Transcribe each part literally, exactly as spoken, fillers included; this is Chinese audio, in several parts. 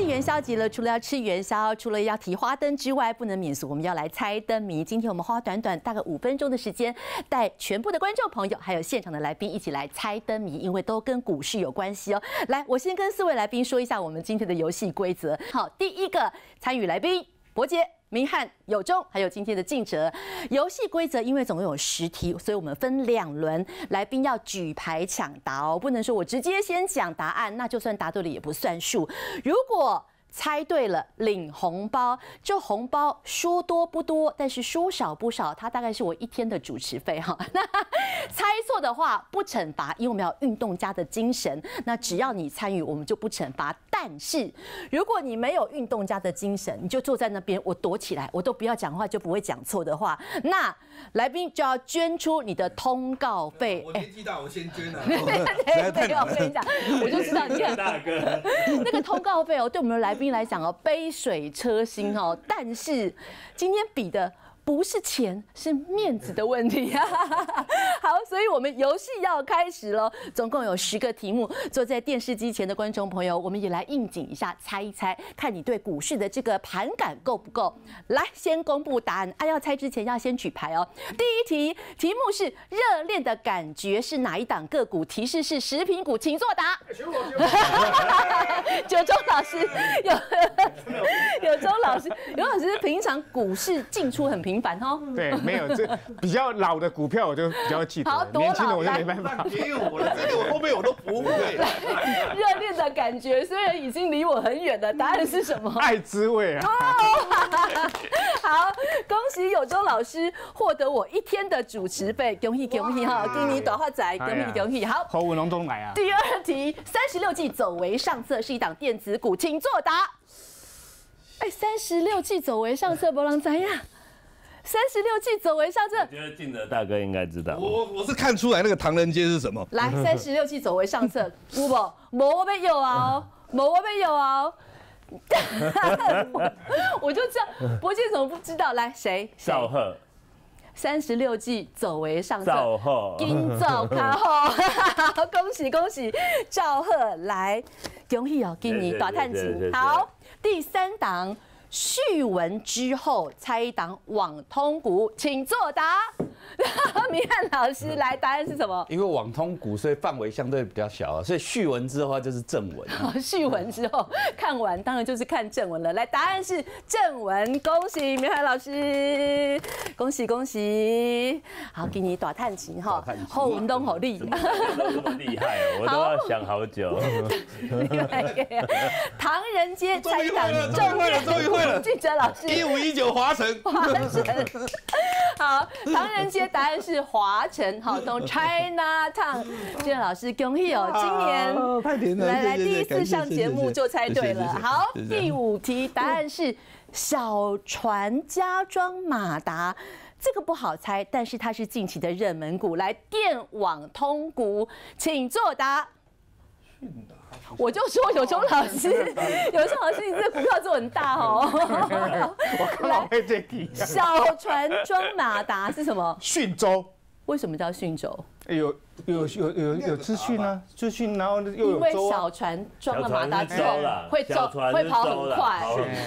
元宵节了，除了要吃元宵，除了要提花灯之外，不能免俗，我们要来猜灯谜。今天我们花短短大概五分钟的时间，带全部的观众朋友还有现场的来宾一起来猜灯谜，因为都跟股市有关系哦。来，我先跟四位来宾说一下我们今天的游戏规则。好，第一个参与来宾伯杰、明翰、有忠，还有今天的敬哲。游戏规则因为总共有十题，所以我们分两轮，来宾要举牌抢答哦，不能说我直接先讲答案，那就算答对了也不算数。如果猜对了领红包，这红包说多不多，但是说少不少，它大概是我一天的主持费哈。那猜错的话不惩罚，因为我们要运动家的精神。那只要你参与，我们就不惩罚。但是如果你没有运动家的精神，你就坐在那边，我躲起来，我都不要讲话，就不会讲错的话，那来宾就要捐出你的通告费。 我年纪大，我先捐了。 对，我跟你讲，我就知道，你看大哥那个通告费哦，对我们的来宾来讲哦，杯水车薪哦。但是今天比的不是钱，是面子的问题啊。好，所以我们游戏要开始了，总共有十个题目。坐在电视机前的观众朋友，我们也来应景一下，猜一猜，看你对股市的这个盘感够不够。来，先公布答案。啊，要猜之前要先举牌哦。第一题，题目是热恋的感觉是哪一档个股？提示是食品股，请作答。九忠老师有有忠老师，有老师平常股市进出很频繁哦。 对，没有这比较老的股票我就比较记得，年轻的我就没办法。 别有我了，这个我后面我都不会。 热恋的感觉虽然已经离我很远了，答案是什么？ 爱滋味啊！ 好，恭喜有忠老师获得我一天的主持费，恭喜恭喜哈！给你短话仔，恭喜恭喜。好， 侯文龙东来啊！ 第二题，三十六计走为上策是一档电子股，请作答。哎，三十六计走为上策，不让怎样？三十六计走为上策， 我觉得敬哲大哥应该知道。 我我是看出来那个唐人街是什么。 来，三十六计走为上策，有无？无我要有啊哦，无我要有啊哦。我就知道，伯杰怎么不知道？来，谁？ 赵贺。 三十六计走为上策， 赵贺， 今早卡好，恭喜恭喜，赵贺来，恭喜哦，给你大探钱。好，第三档续文之后，猜一档网通股，请作答。明翰老师来，答案是什么？ 因为网通股，所以范围相对比较小，所以续文之后就是正文。 续文之后看完，当然就是看正文了。来，答案是正文，恭喜明翰老师，恭喜恭喜。好，给你大探钱哈，后文东好厉， 怎么这么厉害啊？我都要想好久。 唐人街猜一档终于会了，终于会了。 记者老师， 一五一九华城， 华城。好，唐人街答案是华城，好，从 China Town。记者老师，恭喜哦，今年太甜了， 来来第一次上节目就猜对了。好，第五题答案是小船加装马达。这个不好猜，但是它是近期的热门股。来，电网通股，请作答。我就说有忠老师，有忠老师，你这股票做很大哦。 我刚好会这题。 小船装马达是什么？ 讯州。 为什么叫讯州？ 有有有有有资讯啊，资讯，然后又有因为州啊。 小船装了马达之后会走， 会跑很快。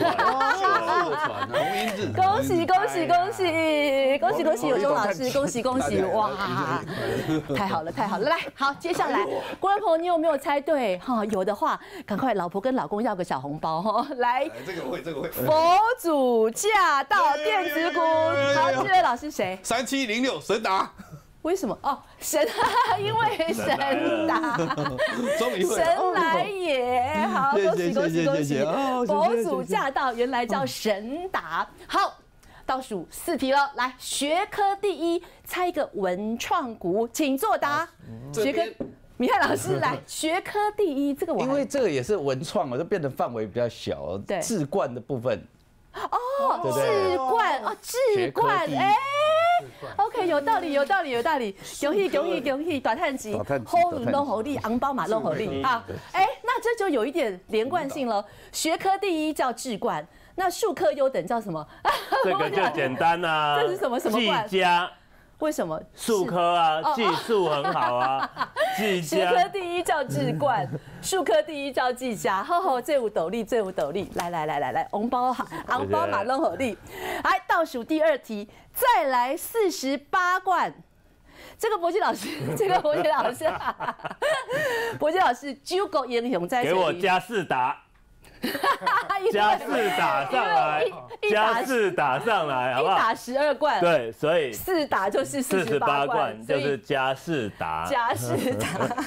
同音字。 恭喜恭喜恭喜恭喜恭喜有忠老师，恭喜恭喜！哇，太好了太好了！来，好，接下来观众朋友，你有没有猜对？哈，有的话赶快老婆跟老公要个小红包哈！来， 这个会这个会。 佛祖驾到电子股，好，这位老师谁？ 三七零六神达。 为什么？哦，神，因为神达， 终于会神来也。好，恭喜恭喜恭喜！佛祖驾到，原来叫神达。好，倒数四题了，来，学科第一，猜一个文创股，请作答。学科。明翰老师来，学科第一，这个我因为这个也是文创，我就变得范围比较小， 对， 智冠的部分。 哦，智冠哦，智冠，哎。OK， 有道理，有道理，有道理。恭喜恭喜恭喜！大探级，后运都合力，昂包马都合力啊！哎，那这就有一点连贯性了。学科第一叫智冠，那术科优等叫什么？ 这个就简单啦。 这是什么什么冠？ 技嘉。 为什么？ 术科啊，技术很好啊， 技学科嘉， 第一叫志冠，数科第一叫技嘉，吼吼，最有斗笠，最有斗笠，来来来来来，红包红包马龙合力，来倒数第二题，再来四十八冠。这个博基老师，这个博基老师，博基老师，九个英雄在给我加四打。加四打上来，加四打上来，好不好？ 一打十二冠， 对，所以四打就是四十八冠， 就是加四打， 加四打。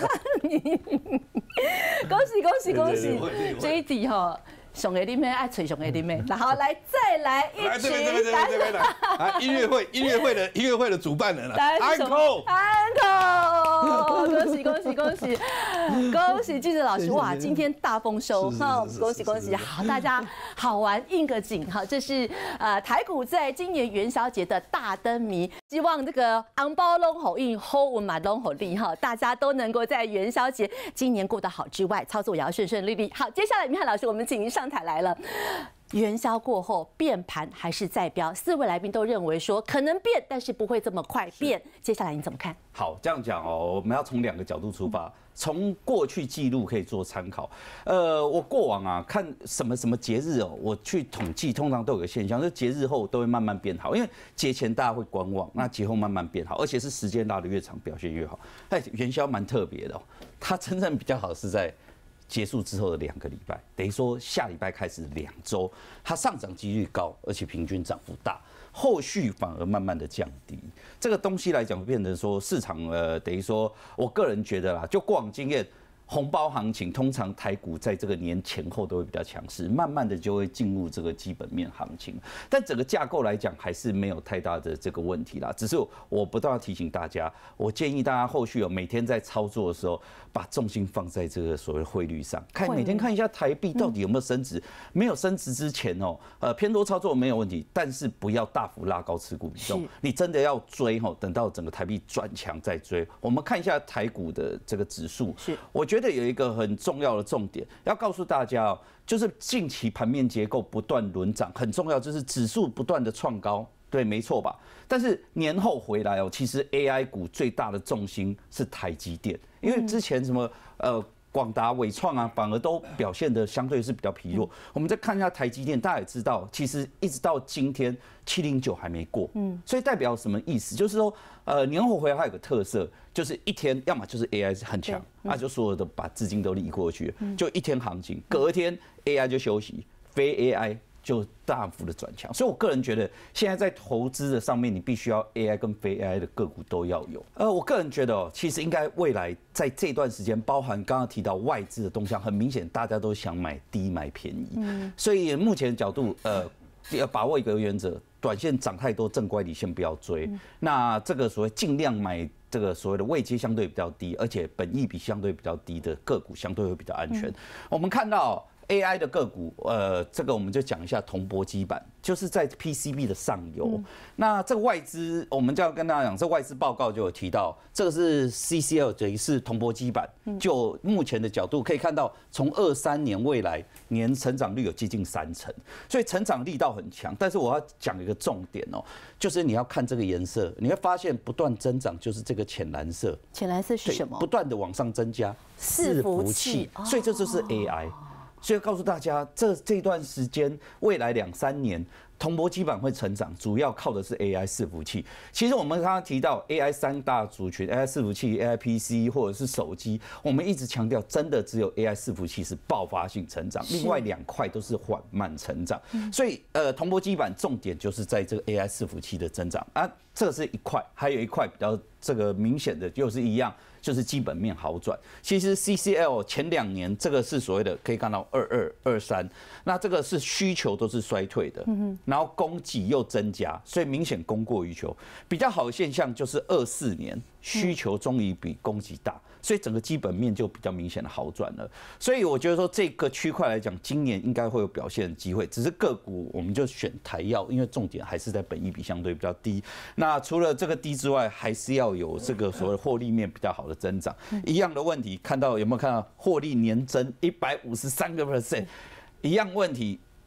恭喜恭喜恭喜！这一题哈。熊给你妹爱吹熊给你妹，然后来再来一来局， 这边这边这边这边来，啊音乐会音乐会的音乐会的主办人了， 安可安可，恭喜恭喜恭喜恭喜记者老师哇，今天大丰收哈，恭喜恭喜，好大家好玩应个景哈，这是呃台股在今年元宵节的大灯谜，希望这个红包龙好运，好运嘛龙好利哈，大家都能够在元宵节今年过得好之外，操作也要顺顺利利。好，接下来明翰老师，我们请您上台来了。元宵过后变盘还是再飙？四位来宾都认为说可能变，但是不会这么快变。接下来你怎么看？ 好，这样讲哦，我们要从两个角度出发。从过去记录可以做参考。呃，我过往啊看什么什么节日哦，我去统计，通常都有个现象，就是节日后都会慢慢变好，因为节前大家会观望，那节后慢慢变好，而且是时间拉得越长，表现越好。哎，元宵蛮特别的哦，它真正比较好是在结束之后的两个礼拜，等于说下礼拜开始两周，它上涨几率高，而且平均涨幅大。后续反而慢慢的降低，这个东西来讲，变成说市场呃，等于说，我个人觉得啦，就过往经验，红包行情通常台股在这个年前后都会比较强势，慢慢的就会进入这个基本面行情。但整个架构来讲，还是没有太大的这个问题啦。只是我不断要提醒大家，我建议大家后续有每天在操作的时候，把重心放在这个所谓汇率上，看每天看一下台币到底有没有升值。没有升值之前哦，呃偏多操作没有问题，但是不要大幅拉高持股比重。你真的要追吼，等到整个台币转强再追。我们看一下台股的这个指数，是我觉得有一个很重要的重点要告诉大家哦，就是近期盘面结构不断轮涨，很重要，就是指数不断的创高。对，没错吧？但是年后回来哦，其实 A I 股最大的重心是台积电，因为之前什么呃广达、伟创啊，反而都表现的相对是比较疲弱。我们再看一下台积电，大家也知道，其实一直到今天七零九还没过，嗯，所以代表什么意思？就是说，呃，年后回来它有个特色，就是一天要么就是 A I 很强，那就所有的把资金都理过去，就一天行情，隔天 A I 就休息，非 A I。就大幅的转强，所以我个人觉得，现在在投资的上面，你必须要 A I 跟非 A I 的个股都要有。呃，我个人觉得哦，其实应该未来在这段时间，包含刚刚提到外资的动向，很明显大家都想买低买便宜，嗯，所以目前的角度，呃，要把握一个原则，短线涨太多，正乖离先不要追。那这个所谓尽量买这个所谓的位阶相对比较低，而且本益比相对比较低的个股，相对会比较安全。我们看到。A I 的个股，呃，这个我们就讲一下铜箔基板，就是在 P C B 的上游。嗯、那这个外资，我们就要跟大家讲，这外资报告就有提到，这个是 C C L， 等于是铜箔基板。就目前的角度可以看到，从二三年未来年成长率有接近三成，所以成长力道很强。但是我要讲一个重点哦，就是你要看这个颜色，你会发现不断增长就是这个浅蓝色。 浅蓝色是什么？ 不断的往上增加， 伺服器， 所以这就是 A I。所以告诉大家，这这段时间未来两三年，铜箔基板会成长，主要靠的是 A I 伺服器。其实我们刚刚提到 A I 三大族群 ，A I 伺服器、A I P C 或者是手机，我们一直强调，真的只有 A I 伺服器是爆发性成长，另外两块都是缓慢成长。所以呃，铜箔基板重点就是在这个 A I 伺服器的增长啊，这是一块，还有一块比较这个明显的，又是一样。就是基本面好转。其实 C C L 前两年这个是所谓的可以看到二二二三，那这个是需求都是衰退的，然后供给又增加，所以明显供过于求。比较好的现象就是二四年需求终于比供给大，所以整个基本面就比较明显的好转了。所以我觉得说这个区块来讲，今年应该会有表现的机会。只是个股我们就选台药，因为重点还是在本益比相对比较低。那除了这个低之外，还是要有这个所谓获利面比较好的增长。一样的问题，看到有没有看到获利年增一百五十三个 percent？一样问题。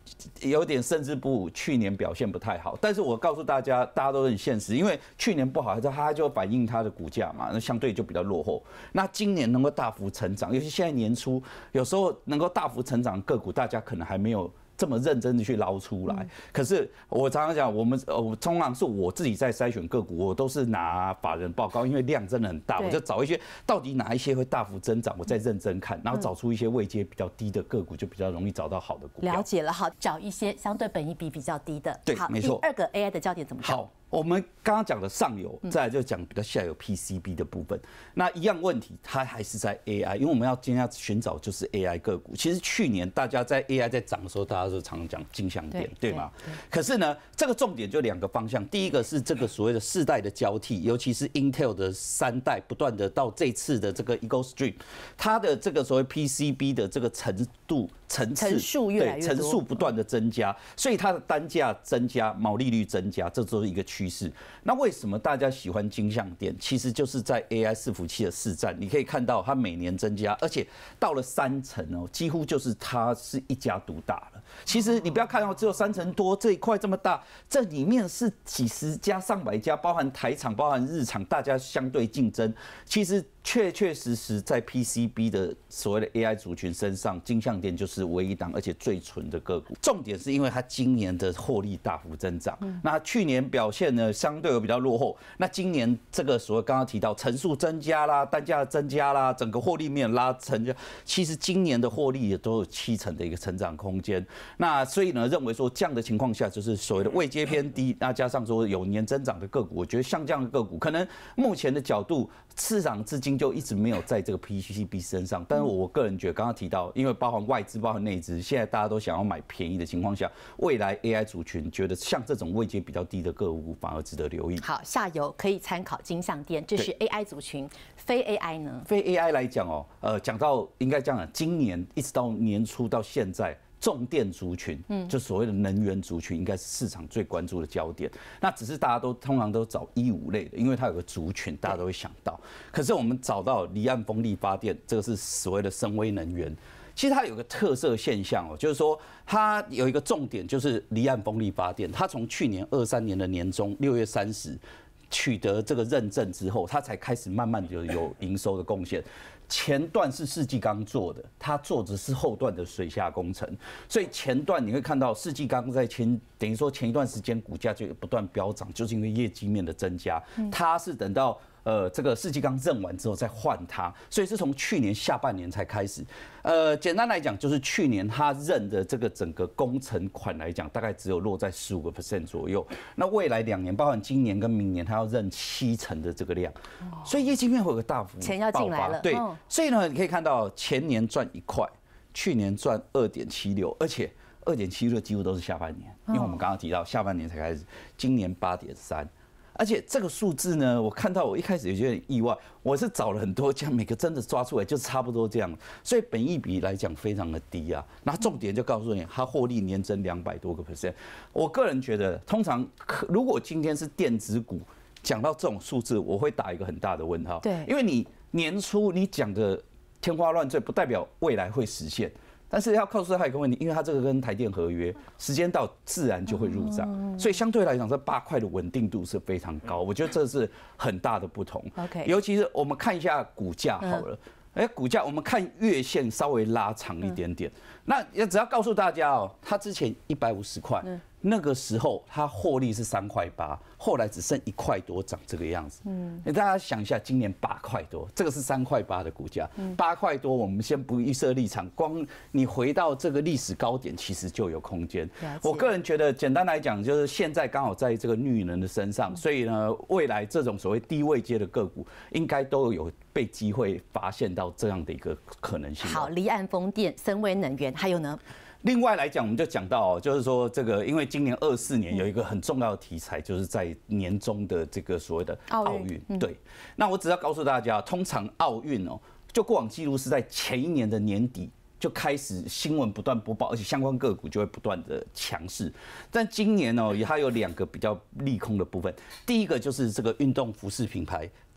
有点胜之不武，去年表现不太好。但是我告诉大家，大家都很现实，因为去年不好，它就反映它的股价嘛，那相对就比较落后。那今年能够大幅成长，尤其现在年初，有时候能够大幅成长的个股，大家可能还没有这么认真的去捞出来。可是我常常讲，我们呃，通常是我自己在筛选个股，我都是拿法人报告，因为量真的很大，我就找一些到底哪一些会大幅增长，我再认真看，然后找出一些位阶比较低的个股，就比较容易找到好的股票。 了解了，好，找一些相对本益比比较低的。 对，没错。 第二个 A I 的焦点怎么找？ 好。我们刚刚讲的上游，再来就讲比较下游 P C B 的部分。那一样问题，它还是在 A I， 因为我们要今天要寻找就是 A I 个股。其实去年大家在 A I 在涨的时候，大家都常常讲镜像点，对吗？可是呢，这个重点就两个方向。第一个是这个所谓的世代的交替，尤其是 Intel 的三代不断的到这次的这个 Eagle Stream， 它的这个所谓 P C B 的这个程度。层次层数越来越多， 层数不断的增加，所以它的单价增加，毛利率增加，这都是一个趋势。那为什么大家喜欢金像电？其实就是在 A I 伺服器的市占，你可以看到它每年增加，而且到了三成哦，几乎就是它是一家独大了。其实你不要看到只有三成多这一块这么大，这里面是几十家、上百家，包含台厂、包含日厂，大家相对竞争。其实确确实实在 P C B 的所谓的 A I 族群身上，金像电就是唯一档，而且最纯的个股。重点是因为它今年的获利大幅增长，那去年表现呢相对有比较落后，那今年这个所谓刚刚提到层数增加啦、单价增加啦，整个获利面拉成，其实今年的获利也都有七成的一个成长空间。那所以呢，认为说这样的情况下，就是所谓的位阶偏低，那加上说有年增长的个股，我觉得像这样的个股，可能目前的角度，市场资金就一直没有在这个 P C B 身上。但是我个人觉得，刚刚提到，因为包含外资、包含内资，现在大家都想要买便宜的情况下，未来 A I 族群觉得像这种位阶比较低的个股，反而值得留意。 好，下游可以参考金像电，这是 A I 族群。非 A I 呢？ 非 A I 来讲哦，呃，讲到应该这样讲，今年一直到年初到现在。重电族群，嗯，就所谓的能源族群，应该是市场最关注的焦点。那只是大家都通常都找一五类的，因为它有个族群，大家都会想到。可是我们找到离岸风力发电，这个是所谓的深威能源。其实它有个特色现象哦，就是说它有一个重点，就是离岸风力发电。它从去年二三年的年中六月三十取得这个认证之后，它才开始慢慢的有营收的贡献。前段是世纪钢做的，它做的是后段的水下工程，所以前段你会看到世纪钢在前等于说前一段时间股价就不断飙涨，就是因为业绩面的增加。它是等到呃这个世纪钢认完之后再换它，所以是从去年下半年才开始。呃，简单来讲，就是去年他认的这个整个工程款来讲，大概只有落在十五个 percent 左右。那未来两年，包含今年跟明年，他要认七成的这个量，所以业绩面会有个大幅钱要进来了。 对，所以呢，你可以看到前年赚一块，去年赚二点七六，而且二点七六几乎都是下半年，因为我们刚刚提到下半年才开始，今年八点三。而且这个数字呢，我看到我一开始也觉得意外，我是找了很多家，每个真的抓出来就差不多这样，所以本益比来讲非常的低啊。那重点就告诉你，它获利年增两百多个 percent。我个人觉得，通常如果今天是电子股，讲到这种数字，我会打一个很大的问号。 对， 因为你年初你讲的天花乱坠，不代表未来会实现。但是要告诉他一个问题，因为他这个跟台电合约时间到，自然就会入账，所以相对来讲，这八块的稳定度是非常高。我觉得这是很大的不同。 OK， 尤其是我们看一下股价好了，哎，股价我们看月线稍微拉长一点点，那也只要告诉大家哦，它之前一百五十块。那个时候它获利是三块八，后来只剩一块多，长这个样子。嗯，大家想一下，今年八块多，这个是三块八的股价，八块多，我们先不预设立场，光你回到这个历史高点，其实就有空间。我个人觉得，简单来讲，就是现在刚好在这个绿能的身上，所以呢，未来这种所谓低位阶的个股，应该都有被机会发现到这样的一个可能性。 好，离岸风电、森威能源，还有呢？ 另外来讲，我们就讲到，就是说这个，因为今年二四年有一个很重要的题材，就是在年中的这个所谓的奥运。对，那我只要告诉大家，通常奥运哦，就过往记录是在前一年的年底就开始新闻不断播报，而且相关个股就会不断的强势。但今年哦，它有两个比较利空的部分，第一个就是这个运动服饰品牌在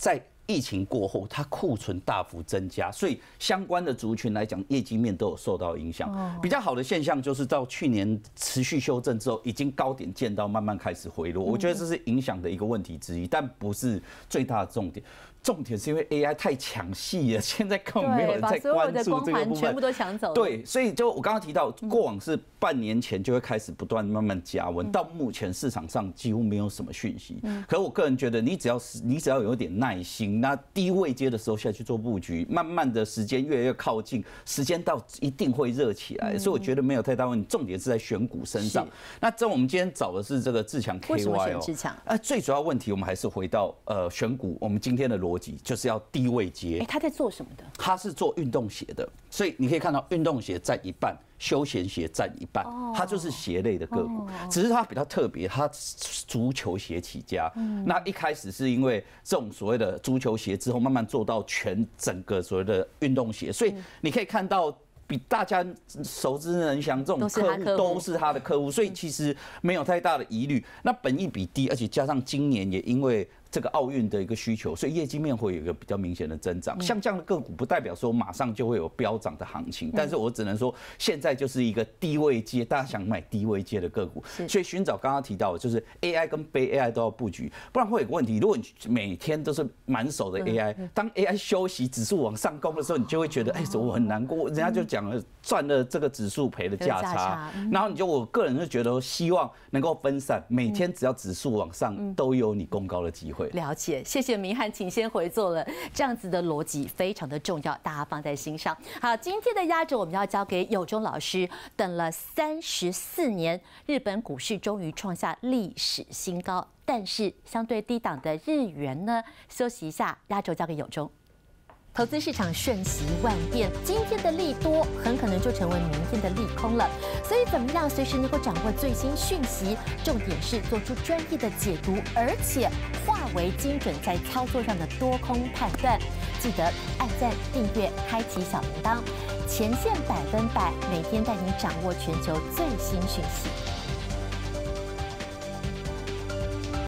疫情过后，它库存大幅增加，所以相关的族群来讲，业绩面都有受到影响。比较好的现象就是到去年持续修正之后，已经高点见到，慢慢开始回落。我觉得这是影响的一个问题之一，但不是最大的重点。重点是因为 A I 太抢戏了，现在根本没有人在关注这个部分， 全部都抢走。 对，所以就我刚刚提到，过往是半年前就会开始不断慢慢加温，到目前市场上几乎没有什么讯息。可是我个人觉得，你只要你只要有点耐心，那低位阶的时候下去做布局，慢慢的时间越来越靠近，时间到一定会热起来。所以我觉得没有太大问题，重点是在选股身上。那这我们今天找的是这个自强 K Y 哦。 为什么选自强？ 啊，最主要问题我们还是回到呃选股，我们今天的逻辑就是要低位阶。 哎，他在做什么的？ 他是做运动鞋的，所以你可以看到运动鞋占一半，休闲鞋占一半，它就是鞋类的个股。只是它比较特别，它足球鞋起家。那一开始是因为这种所谓的足球鞋之后，慢慢做到全整个所谓的运动鞋，所以你可以看到。比大家熟知能详，这种客户都是他的客户，所以其实没有太大的疑虑。那本益比低，而且加上今年也因为这个奥运的一个需求，所以业绩面会有一个比较明显的增长。像这样的个股，不代表说马上就会有飙涨的行情，但是我只能说，现在就是一个低位阶，大家想买低位阶的个股，所以寻找刚刚提到的，就是 A I 跟非 A I 都要布局，不然会有个问题。如果你每天都是满手的 A I， 当 A I 休息，指数往上攻的时候，你就会觉得，哎，我很难过。人家就讲了，赚了这个指数，赔了价差，然后你就我个人就觉得，希望能够分散，每天只要指数往上，都有你攻高的机会。 了解，谢谢明翰，请先回座了。这样子的逻辑非常的重要，大家放在心上。好，今天的压轴我们要交给友忠老师。等了三十四年，日本股市终于创下历史新高，但是相对低档的日元呢？休息一下，压轴交给友忠。投资市场瞬息万变，今天的利多很可能就成为明天的利空了。所以怎么样随时能够掌握最新讯息？重点是做出专业的解读，而且化为精准在操作上的多空判断。记得按赞、订阅、开启小铃铛，前线百分百，每天带你掌握全球最新讯息。